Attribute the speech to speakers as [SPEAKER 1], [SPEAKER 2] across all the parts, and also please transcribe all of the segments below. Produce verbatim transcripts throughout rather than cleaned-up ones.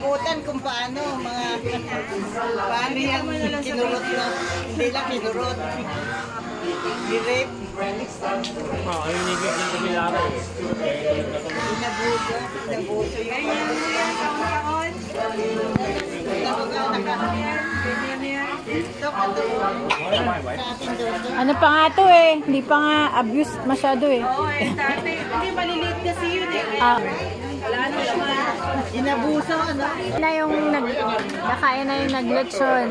[SPEAKER 1] Putan kung paano, mga paano yan kinurot na, hindi lang kinurot. Direct.
[SPEAKER 2] Oo, oh, yung nigit yung kumilara eh.
[SPEAKER 1] Inabuso, inabuso yun.
[SPEAKER 3] Ganyan mo yan, kaon-kaon.
[SPEAKER 1] Ito ka to.
[SPEAKER 4] Ano pa nga to eh, hindi pa nga abused masyado eh.
[SPEAKER 3] Oo, eh, dati. Hindi, maliliit kasi yun eh.
[SPEAKER 4] Ah.
[SPEAKER 3] Wala na naman.
[SPEAKER 1] Inabuso, ano?
[SPEAKER 4] Na yung nag, nakain na yung naglechon.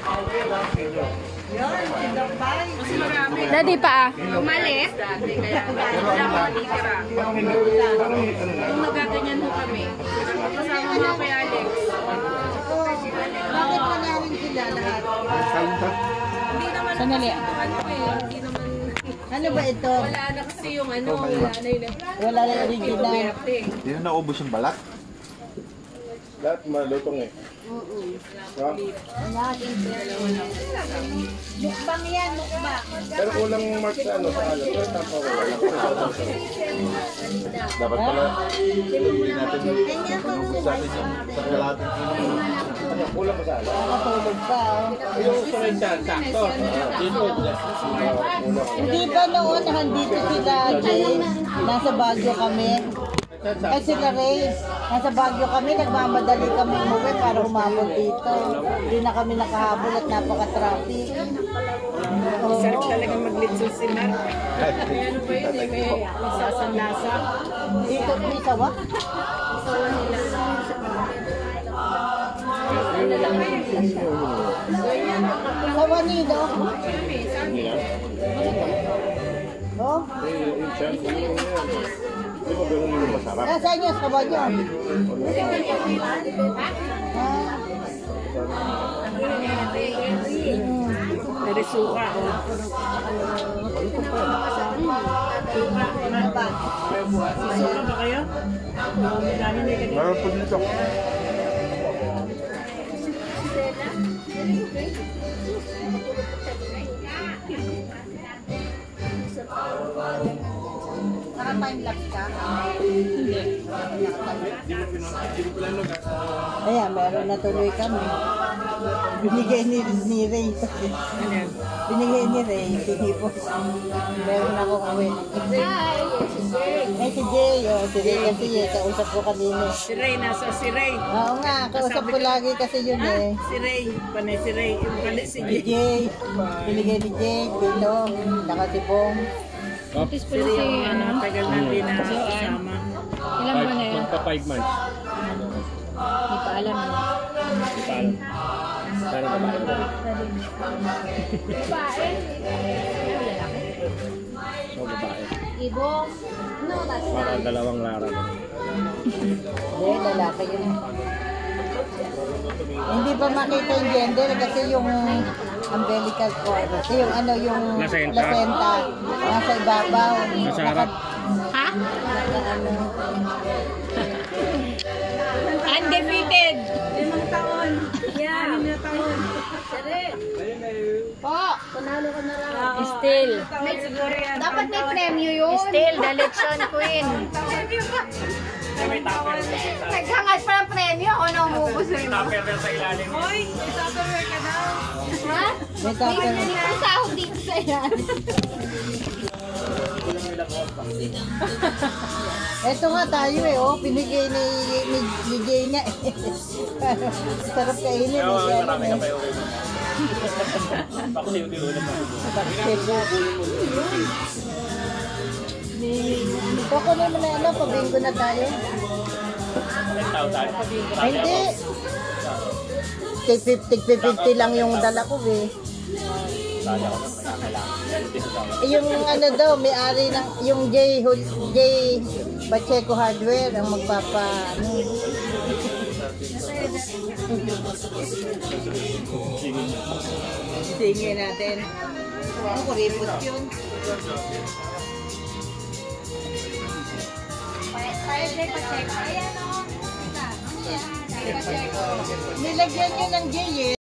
[SPEAKER 1] Yun, sinabay.
[SPEAKER 3] Mas marami.
[SPEAKER 4] Daddy pa ah.
[SPEAKER 3] Umalis dati, kaya wala ko matitira. Kung nagaganyan mo kami, kasama mo kay Alex.
[SPEAKER 1] Bakit pa namin sila lahat?
[SPEAKER 3] Hindi naman
[SPEAKER 4] Sandali.
[SPEAKER 3] ito ano eh, hindi naman...
[SPEAKER 1] Ano ba ito?
[SPEAKER 3] Wala na kasi yung ano, wala na yun.
[SPEAKER 1] Wala na yung original.
[SPEAKER 3] Berte.
[SPEAKER 5] Hindi na naubos yung balat? Lahat malutong eh.
[SPEAKER 1] Mukbang yan, mukbang.
[SPEAKER 5] Pero kulang mark sa ano, sa alam. Pero tapa wala. Dapat pala, hindi natin naubos natin yung sa kalating kilo. Ano, kulang pa sa alam?
[SPEAKER 1] Nakatulog pa, oh.
[SPEAKER 2] Yung sunod dyan, sakto. Dito.
[SPEAKER 1] Hindi ba noon nandito sila, Jay? Nasa Baguio kami. Ay sila Ray, nasa Baguio kami, nagmamadali kami umuwi para umabot dito. Hindi na kami nakahabol at napaka-traffic. Oo.
[SPEAKER 3] Sarap talaga maglitso si Mark. May ano pa yun eh, may sasanlasa.
[SPEAKER 1] Dito, may sawa?
[SPEAKER 3] Sawa nila.
[SPEAKER 1] Sawa nila? Oh?
[SPEAKER 5] Di ba ganun yung masarap?
[SPEAKER 1] Nasaan yung sawa nyo? Ah.
[SPEAKER 3] Dari suka, oh.
[SPEAKER 1] Ano ba?
[SPEAKER 3] Suka ba kayo?
[SPEAKER 5] Meron po dito.
[SPEAKER 1] Naka-time-lapse ka? Hindi. Ayan, meron na tuloy kami. Binigay ni, ni Ray. Binigay ni Ray. Pinipos. Meron ako uwi. Ay, si Jay. Oh, si Ray kasi eh. Kausap ko kanina.
[SPEAKER 3] Si Ray, nasa si Ray.
[SPEAKER 1] Oo nga, kausap ko lagi kasi yun eh.
[SPEAKER 3] Si Ray, panay si Ray. Yung panay si
[SPEAKER 1] Si
[SPEAKER 3] Jay.
[SPEAKER 1] Jay. Binigay ni Jay. Dito. Saka si Bong.
[SPEAKER 4] Notice pala si ano.
[SPEAKER 3] Tagal natin na kasama.
[SPEAKER 4] Ilang buwan na yun?
[SPEAKER 2] Magpa five months.
[SPEAKER 4] Hindi pa alam.
[SPEAKER 2] Hindi pa alam. Pero babae mo rin. So, babae.
[SPEAKER 4] Ibong.
[SPEAKER 2] Parang dalawang lara.
[SPEAKER 1] Eh, lalaki yun. Hindi pa makita yung gender kasi yung umbilical cord. Kasi yung ano, yung
[SPEAKER 2] Placenta.
[SPEAKER 1] placenta. Nasa ibabaw.
[SPEAKER 2] Nasa harap.
[SPEAKER 4] Ha?
[SPEAKER 1] Naka ano.
[SPEAKER 4] Undefeated.
[SPEAKER 3] Limang taon.
[SPEAKER 4] Yeah.
[SPEAKER 3] Anim na taon.
[SPEAKER 4] Po. Panalo ka na lang. Still.
[SPEAKER 3] May siguro yan.
[SPEAKER 4] Dapat may premyo yun. Still, the lechon queen.
[SPEAKER 6] Naghangat pa ng premyo ako na umubos rin mo.
[SPEAKER 2] Tupperware sa ilalim.
[SPEAKER 3] Hoy, isa-tupperware ka daw.
[SPEAKER 6] Ha?
[SPEAKER 1] May tapos.
[SPEAKER 6] Hindi ko sahod dito sa yan.
[SPEAKER 1] Eto nga tayo eh, oh. Pinigay ni, ni, ni Jay nga eh. Sarap kainin eh.
[SPEAKER 2] Kaya
[SPEAKER 1] Siya
[SPEAKER 2] marami
[SPEAKER 1] eh.
[SPEAKER 2] ka pa yung uwi mo. Ako siya yung ulam na.
[SPEAKER 1] Bako naman na ano, pabingo na tayo.
[SPEAKER 2] ten thousand.
[SPEAKER 1] Ay, hindi. Tig fifty fifty lang yung dala ko eh.
[SPEAKER 2] Kaya ko na kailangan.
[SPEAKER 1] Eh, yung ano daw, may-ari ng, yung J, J Pacheco Hardware ang magpapa, ano. Singin natin. Ano, kuripot yun. Nilagyan niyo ng J eh.